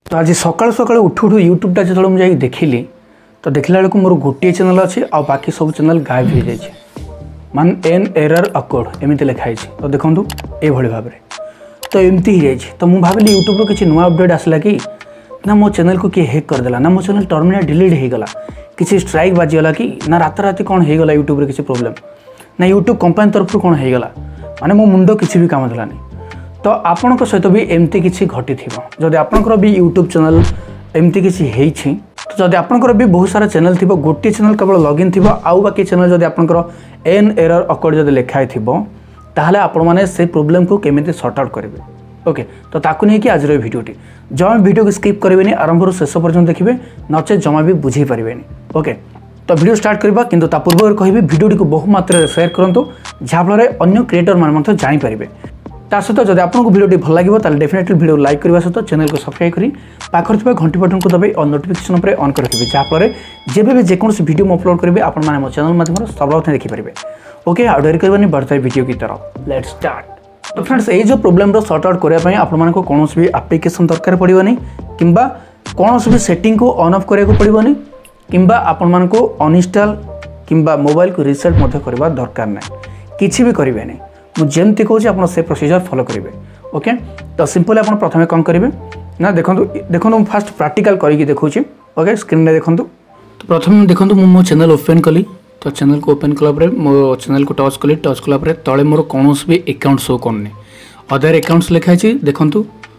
तो आज सकाल सकाल उठू उठू यूट्यूबटा जो मुझे देखिली तो देखला बेलू मोर गोटे चैनल अच्छे आ बाकी सब चैनल गायब हो जाए मान एन एरर अकोड एमती लिखाई तो देखूँ ये भाव में तो एमती ही जाए तो मुझे भाविली यूट्यूब किसी नुआ अपडेट आसला कि ना मो चैनल को किए हैक करदेला ना मो चैनल टर्मिनेट डिलीट होगला किसी स्ट्राइक बाजीगला कि ना राति कौन होगला यूट्यूब रे किसी प्रोब्लेम ना यूट्यूब कंपनी तरफ कौन होगला माने मो मुंड किसी भी काम देलानी तो आपण सहित भी एमती किसी घटी जदि आपंकर भी यूट्यूब चैनल एमती किसी होती तो जदि आपंकर भी बहुत सारा चैनल थी गोटे चैनल केवल लॉगिन थी आउ बाकी चैनल जदि आपंकर एन एरर अकोड जदि लिखाई थी ताहले आपण माने से प्रॉब्लम को केमिति सॉर्ट आउट करेंगे। ओके तो ताकू नहीं कि आज भिडियोटी जमा वीडियो को स्किप करेंगे आरंभ शेष पर्यटन देखिए नचे जमा भी बुझे पारे। ओके तो वीडियो स्टार्ट करवा किंतु ता पूर्व कहि वीडियो को बहु मात्रा शेयर करूँ जहाँफल अन्य क्रिएटर मैंने जानीपारे ता सहित जब आपको वीडियो भल लगे तो डेफिनेटली वीडियो लाइक करने सहित चैनल को सब्सक्राइब करी पाखर थी घंटी बटन को दबाई और नोटिफिकेशन पर ऑन कर रखिए जहाँफल जब भी जेकोसी वीडियो अपलोड करेंगे आपण मो चैनल माध्यम सर्वप्रथम देखिपारे। ओके आउ डेरी करवानी बढ़ता वीडियो की तरफ लेट्स स्टार्ट। तो फ्रेंड्स ये जो प्रॉब्लम रो सॉर्ट आउट करने आपको कौन भी एप्लिकेशन दरकार पड़ोनी कि कौन भी सेटिंग को ऑन ऑफ कराया पड़ोनी कि आपण मानक अनइंस्टॉल कि मोबाइल को रिसेट करवा दरकार ना किसी भी करेंगे नहीं मुझे कहूँ आप से प्रोसीजर फॉलो करेंगे। ओके तो सिंपल आप प्रथम कौन करेंगे ना देखो देखो फास्ट प्रैक्टिकल करके देखा। ओके स्क्रीन में देखो तो प्रथम देखो मो चैनल ओपन कली तो चैनल को ओपन कला मो चैनल को टच कली टच कला तले मोर कौन भी अकाउंट शो करनी अदर अकाउंट्स लिखाई देखूँ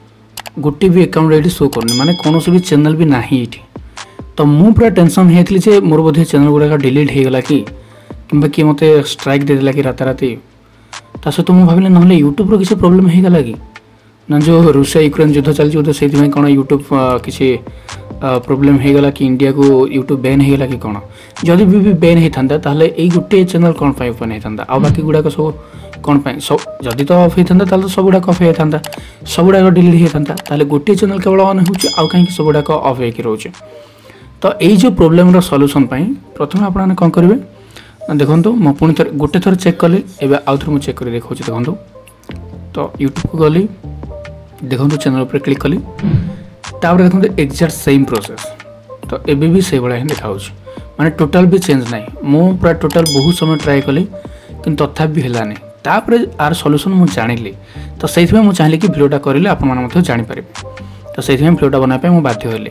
गोटे भी अकाउंट ये शो करनी माने कौन भी चैनल भी ना ये तो मु पूरा टेंशन होती जे मोर बोधे चैनल गुड़ाक डिलीट होगला कि किए मत स्ट्राइक देदेला कि राताराति ता सहित मुझे भाविले ना यूट्यूब किसी प्रोब्लेम होगला कि ना जो रूसिया यूक्रेन युद्ध चलती तो से कौन यूट्यूब किसी प्रोब्लेम होगला कि इंडिया को यूट्यूब बैन होगला कि कौन जदि भी बैन होता ताहले यही गोटे चैनल कौन ओपन होता आ बाकी गुड़ाक सब कौन सब जदि तो ऑफ होता तो सब गुड़ाक ऑफ होता सब गुड़ाक डिलीट होता गोटे चैनल केवल ऑन हो कहीं सब गुड़ाक ऑफ होकर रोचे। तो यही जो प्रोब्लेम सॉल्यूशन प्रथम आपने कौन करेंगे देखो मो पुणी थर गोटे थर चेक कली एवं आउ थे चेक कर देखा देखो तो यूट्यूब को गली देखो चैनल पर क्लिक कली तापर देखो एक्जाक्ट सेम प्रोसेस तो एबी भी से भाया देखा माने टोटाल भी चेंज ना मु पूरा टोटाल बहुत समय ट्राए कली कि तथापि भी है तापर आर सॉल्यूशन मुझे जानिली तो से चाहिए कि भिडियोटा करेंगे आप जानीपारे तो से भिडियोटा बनाया मुझे बाध्य होली।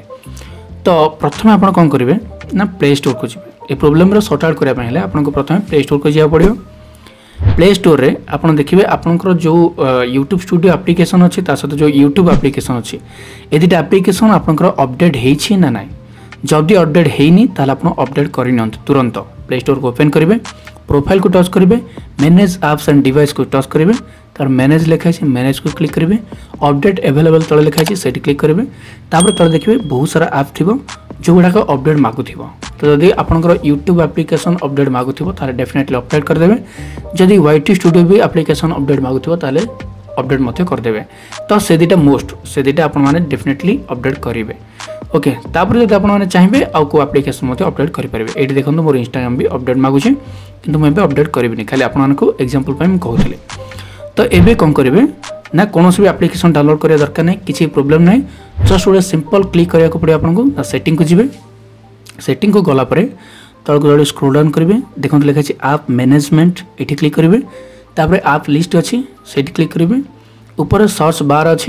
तो प्रथम आप कौन करेंगे ना प्ले स्टोर को जी ये प्रोब्लेम सॉर्ट आउट करने आपको प्रथम प्ले स्टोर को जावा पड़ो। प्ले स्टोर रे आप देखिए आपंकर जो यूट्यूब स्टूडियो एप्लिकेशन अच्छी सहित जो यूट्यूब एप्लिकेशन अच्छी ये दुटा एप्लिकेशन आपंकर अपडेट होना ना जदि अपडेट होनी आप अपडेट कर तुरंत प्ले स्टोर को ओपन करेंगे प्रोफाइल को टच करेंगे मैनेज एप्स एंड डिवाइस को टच करेंगे तार मैनेज लिखाई मैनेज को क्लिक करेंगे अपडेट अवेलेबल तले लिखाई से क्लिक करेंगे तापर तले देखिए बहुत सारा ऐप थी जो गुड़ाक अपडेट मागुव तो जदि आपंकर यूट्यूब एप्लिकेशन अपडेट मागुव डेफिनेटली अपडेट करदे जदि वाईटी स्टूडियो भी एप्लिकेशन अपडेट मागुव अपडेट मत करदे तो से दुटा मोस्ट से दुटा आपने डेफिनेटली अपडेट करेंगे। ओके तापर जब आपने चाहिए आउ को एप्लिकेशन मत अपडेट करेंगे ये देखो मोर इंस्टाग्राम भी अपडेट मागुचे कि मुझे अपडेट करी खाली आपको एग्जांपल कहूँ। तो एबे कौन करेंगे ना कौन भी एप्लिकेशन डाउनलोड करिया दरकार नहीं किसी प्रोब्लेम नहीं जस्ट गोटे सिंपल क्लिक करिया को पड़े आपको सेटिंग को जी सेटिंग को गलापर तल को स्क्रोल डाउन करेंगे देखो लिखाई आप मैनेजमेंट ये क्लिक करेंगे तापर आप लिस्ट अच्छी से क्लिक करेंगे ऊपर सर्च बार अच्छी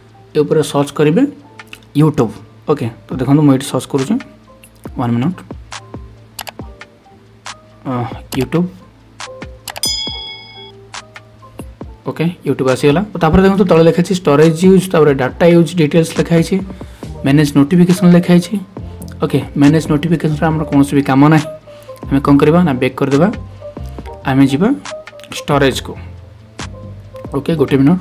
ये सर्च करेंगे यूट्यूब। ओके तो देखो मुझे सर्च करुँच 1 मिनट यूट्यूब। ओके यूट्यूब आसीगला तापर देखो तले लिखाई स्टोरेज यूज तापर डाटा यूज डिटेल्स लिखाई मैनेज नोटिफिकेशन लिखाई। ओके मैनेज नोटिफिकेशन आम कौन भी कम ना आम कौन करवा ना बैक करदेवा आम जा स्टोरेज को। ओके गोटे minute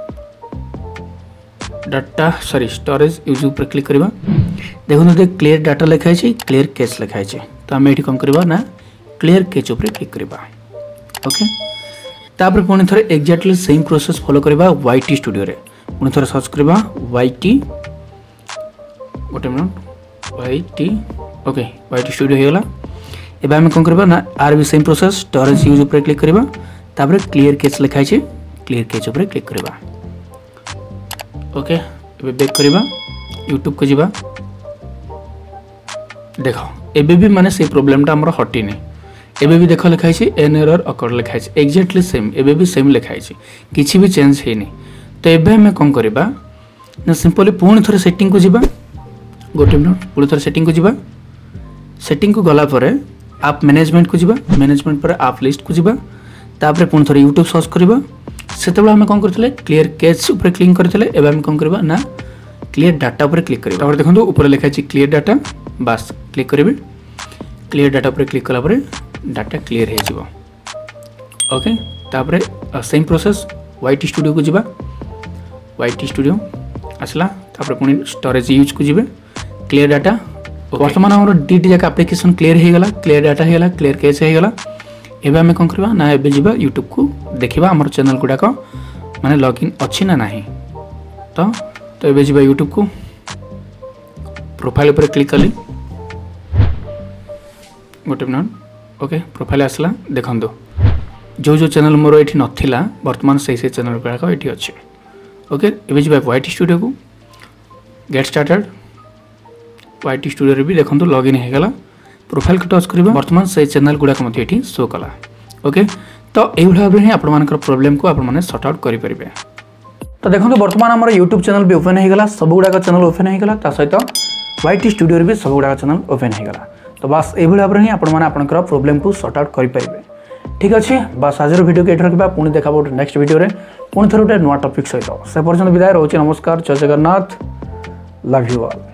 data sorry storage use पर क्लिक करवा देखो क्लियर डाटा लिखाई क्लियर कैच लिखाई तो आम ये कौन करवा ना क्लियर कैच उपर क्लिक करवा। ओके तापर पुणी थोड़े एक्जाक्टली सेम प्रोसेस फॉलो करवा वाईटी स्टूडियो रे पुणी थोड़े सर्च करवा वाईटी गोटे minute YT. Okay YT studio होगला एबे आम कौन करवा ना आर भी सेम प्रोसेस स्टोरेज यूज उपर क्लिक करवा तापर क्लियर कैच लिखाई क्लियर कैच उपर क्लिक करवा। ओके एबे बैक करवा यूट्यूब को जीवा देख एबे भी माने से प्रॉब्लमटा हमर हटिनी एबे भी देख लिखाई छी एन एरर अकर लिखाई छी एग्जैक्टली सेम एबे भी सेम लिखाई छी किछि भी चेंज हेनी। तो एबे हमें कोन करबा ना सिंपली पुणी थोड़े सेटिंग को जीवा गोटे मिनट पुणी थोड़े सेटिंग को जीवा सेटिंग को गला परे आप मैनेजमेंट को जीवा मैनेजमेंट पर आप लिस्ट को जीवा तापर पुणी थोड़े यूट्यूब सर्च करबा सेतेबेला हमें कोन करथिले क्लियर कैच ऊपर क्लिक करथिले एबे हम कोन करबा ना क्लियर डाटा ऊपर क्लिक करबा तापर देखंतु ऊपर लिखा छी क्लियर डाटा बस क्लिक करेबे क्लियर डाटा ऊपर क्लिक कला परे डाटा क्लियर हो जिवो ओके। तापर सेम प्रोसेस वाईटी स्टूडियो को जीवा वाईटी स्टूडियो आसला तापर पुणी स्टोरेज यूज को जीवे क्लियर डाटा वर्तमान हमर डीटी जाक एप्लीकेशन क्लियर हो गला क्लियर डाटा हो गला क्लियर कैच हो गला। एबे हमें कोन करबा ना एबे जीवा यूट्यूब को देखिबा हमर चैनल गुडाक माने लॉगिन अछि ना नाही तो एबे जीवा यूट्यूब को प्रोफाइल पर क्लिक कली गोटे मिनट ओके प्रोफाइल आसला देखंदो जो जो चैनल मोर एठी नथिला वर्तमान से चैनल गुडाक एठी अछि ओके। एबे जीवा वाईटी स्टूडियो को गेट स्टार्टेड वाईटी स्टूडियो रे भी देखंदो लॉगिन हो गला प्रोफाइल को टच करबा वर्तमान से चैनल गुडाक मते एठी शो कला ओके। तो एई भाबे ही आपण मानकर प्रॉब्लम को आपण माने सॉर्ट आउट करि परिबे। तो देखंतु वर्तमान हमर YouTube चैनल भी ओपन हो गला सब गुडाक चैनल ओपन हो गला ता सहित वाईटी स्टूडियो रे भी सब गुडाक चैनल ओपन हो गला। तो बस एई भाबे ही आपण माने आपनकर प्रॉब्लम को सॉर्ट आउट करि परिबे ठीक अछि। बस आजर वीडियो के एठ रखबा पुणी देखाबो नेक्स्ट वीडियो रे पुणी थोर नुआ टॉपिक सहित से पर्यंत विदाय रहउछि नमस्कार जय जगन्नाथ लव यू ऑल।